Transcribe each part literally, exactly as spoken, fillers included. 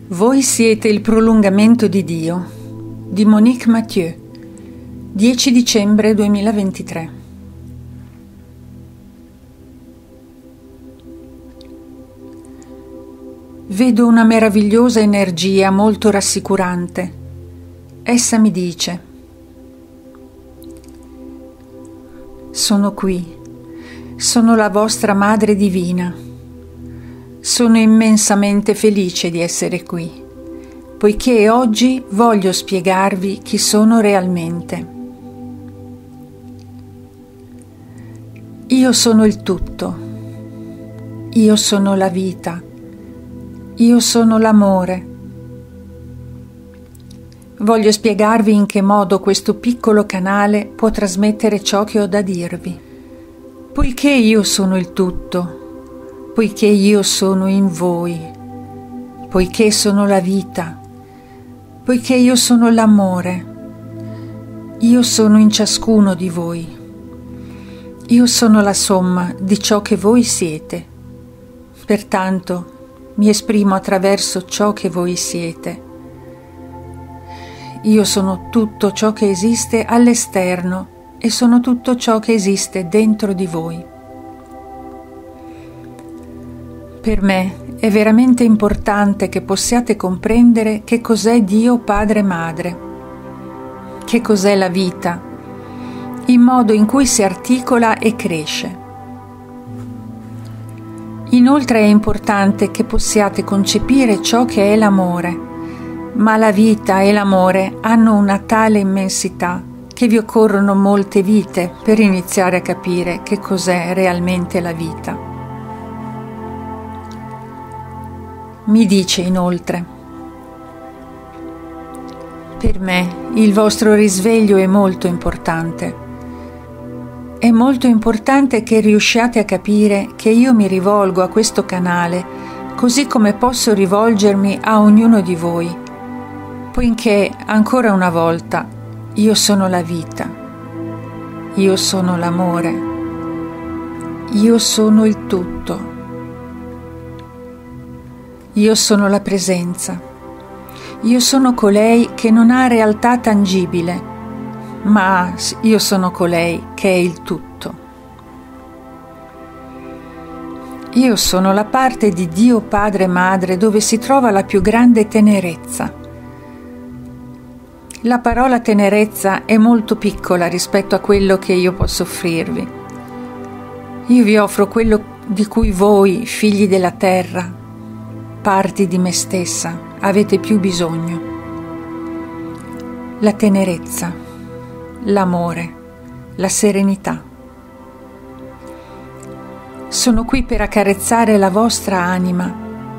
Voi siete il prolungamento di Dio, di Monique Mathieu, dieci dicembre duemilaventitré. Vedo una meravigliosa energia molto rassicurante. Essa mi dice: sono qui, sono la vostra Madre Divina. Sono immensamente felice di essere qui, poiché oggi voglio spiegarvi chi sono realmente. Io sono il tutto, io sono la vita, io sono l'amore. Voglio spiegarvi in che modo questo piccolo canale può trasmettere ciò che ho da dirvi. Poiché io sono il tutto, poiché io sono in voi, poiché sono la vita, poiché io sono l'amore, io sono in ciascuno di voi, io sono la somma di ciò che voi siete, pertanto mi esprimo attraverso ciò che voi siete. Io sono tutto ciò che esiste all'esterno e sono tutto ciò che esiste dentro di voi. Per me è veramente importante che possiate comprendere che cos'è Dio Padre Madre, che cos'è la vita, il modo in cui si articola e cresce. Inoltre è importante che possiate concepire ciò che è l'amore, ma la vita e l'amore hanno una tale immensità che vi occorrono molte vite per iniziare a capire che cos'è realmente la vita. Mi dice inoltre: per me il vostro risveglio è molto importante. È molto importante che riusciate a capire che io mi rivolgo a questo canale così come posso rivolgermi a ognuno di voi, poiché, ancora una volta, io sono la vita, io sono l'amore, io sono il tutto. Io sono la presenza, io sono colei che non ha realtà tangibile, ma io sono colei che è il tutto. Io sono la parte di Dio Padre Madre dove si trova la più grande tenerezza. La parola tenerezza è molto piccola rispetto a quello che io posso offrirvi. Io vi offro quello di cui voi, figli della terra, parti di me stessa, avete più bisogno. La tenerezza, l'amore, la serenità. Sono qui per accarezzare la vostra anima.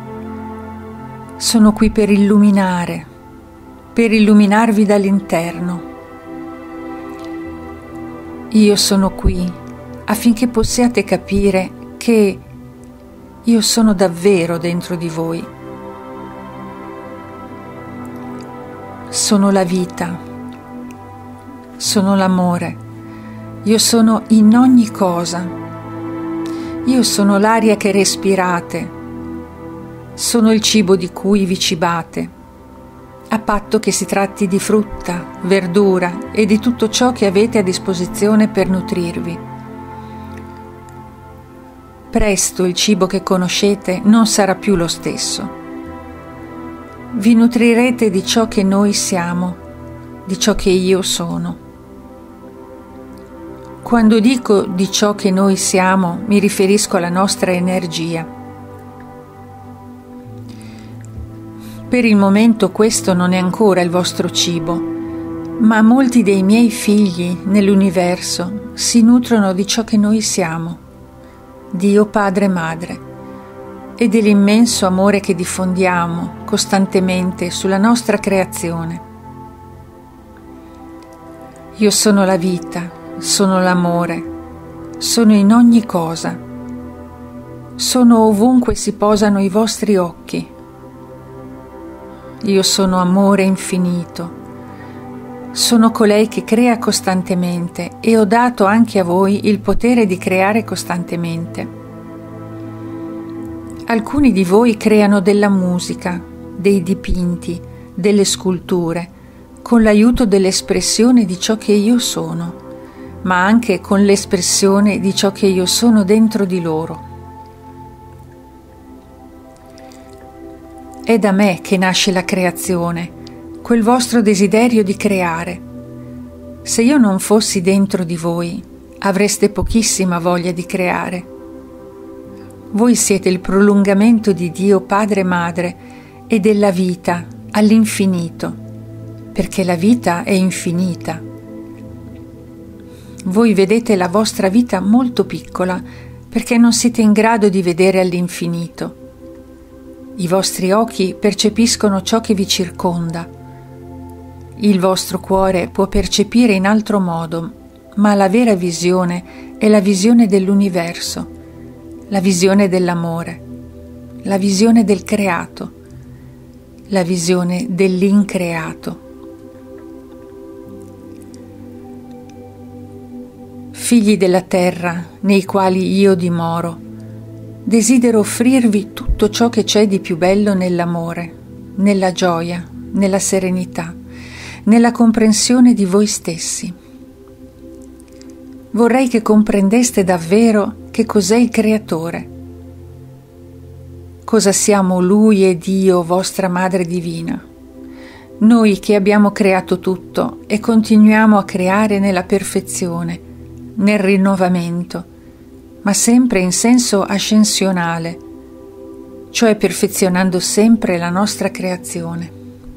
Sono qui per illuminare, per illuminarvi dall'interno. Io sono qui affinché possiate capire che io sono davvero dentro di voi. Sono la vita, sono l'amore, io sono in ogni cosa, io sono l'aria che respirate, sono il cibo di cui vi cibate, a patto che si tratti di frutta, verdura e di tutto ciò che avete a disposizione per nutrirvi. Presto il cibo che conoscete non sarà più lo stesso. Vi nutrirete di ciò che noi siamo, di ciò che io sono. Quando dico di ciò che noi siamo, mi riferisco alla nostra energia. Per il momento questo non è ancora il vostro cibo, ma molti dei miei figli nell'universo si nutrono di ciò che noi siamo. Dio Padre Madre, e dell'immenso amore che diffondiamo costantemente sulla nostra creazione. Io sono la vita, sono l'amore, sono in ogni cosa, sono ovunque si posano i vostri occhi. Io sono amore infinito, sono colei che crea costantemente e ho dato anche a voi il potere di creare costantemente. Alcuni di voi creano della musica, dei dipinti, delle sculture, con l'aiuto dell'espressione di ciò che io sono, ma anche con l'espressione di ciò che io sono dentro di loro. È da me che nasce la creazione, quel vostro desiderio di creare. Se io non fossi dentro di voi, avreste pochissima voglia di creare. Voi siete il prolungamento di Dio Padre e Madre e della vita all'infinito, perché la vita è infinita. Voi vedete la vostra vita molto piccola perché non siete in grado di vedere all'infinito. I vostri occhi percepiscono ciò che vi circonda. Il vostro cuore può percepire in altro modo, ma la vera visione è la visione dell'universo, la visione dell'amore, la visione del creato, la visione dell'increato. Figli della terra, nei quali io dimoro, desidero offrirvi tutto ciò che c'è di più bello nell'amore, nella gioia, nella serenità, nella comprensione di voi stessi. Vorrei che comprendeste davvero che cos'è il Creatore, cosa siamo Lui e Dio, vostra Madre Divina. Noi che abbiamo creato tutto e continuiamo a creare nella perfezione, nel rinnovamento, ma sempre in senso ascensionale, cioè perfezionando sempre la nostra creazione.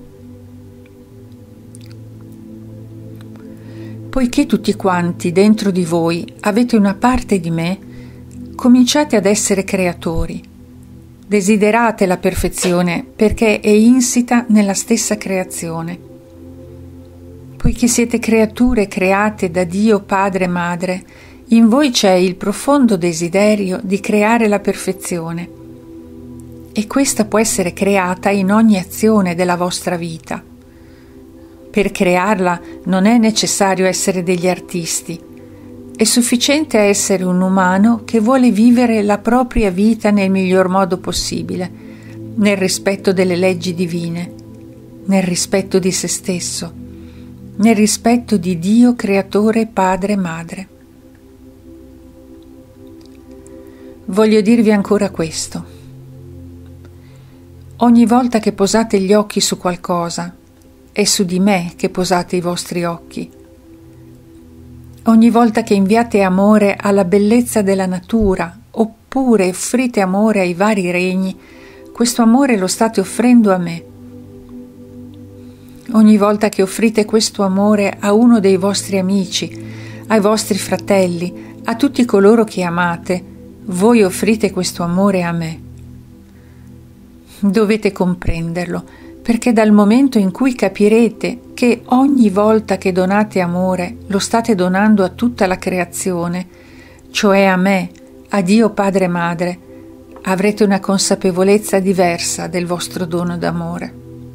Poiché tutti quanti dentro di voi avete una parte di me, cominciate ad essere creatori. Desiderate la perfezione perché è insita nella stessa creazione. Poiché siete creature create da Dio Padre e Madre, in voi c'è il profondo desiderio di creare la perfezione e questa può essere creata in ogni azione della vostra vita. Per crearla non è necessario essere degli artisti, è sufficiente essere un umano che vuole vivere la propria vita nel miglior modo possibile, nel rispetto delle leggi divine, nel rispetto di se stesso, nel rispetto di Dio Creatore Padre e Madre. Voglio dirvi ancora questo. Ogni volta che posate gli occhi su qualcosa, è su di me che posate i vostri occhi. Ogni volta che inviate amore alla bellezza della natura, oppure offrite amore ai vari regni, questo amore lo state offrendo a me. Ogni volta che offrite questo amore a uno dei vostri amici, ai vostri fratelli, a tutti coloro che amate, voi offrite questo amore a me. Dovete comprenderlo, perché dal momento in cui capirete che ogni volta che donate amore lo state donando a tutta la creazione, cioè a me, a Dio Padre e Madre, avrete una consapevolezza diversa del vostro dono d'amore.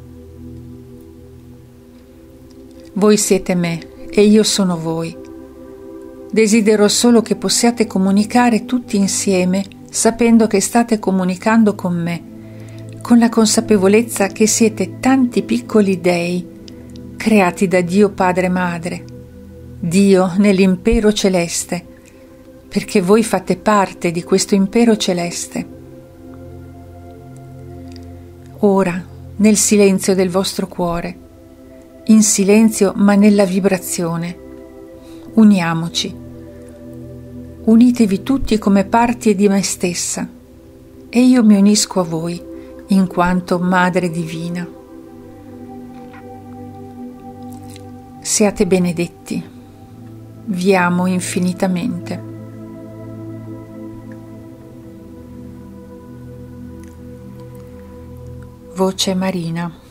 Voi siete me e io sono voi. Desidero solo che possiate comunicare tutti insieme sapendo che state comunicando con me, con la consapevolezza che siete tanti piccoli dei creati da Dio Padre e Madre, Dio nell'impero celeste, perché voi fate parte di questo impero celeste. Ora, nel silenzio del vostro cuore, in silenzio ma nella vibrazione, uniamoci. Unitevi tutti come parti di me stessa e io mi unisco a voi in quanto Madre Divina. Siate benedetti. Vi amo infinitamente. Voce Marina.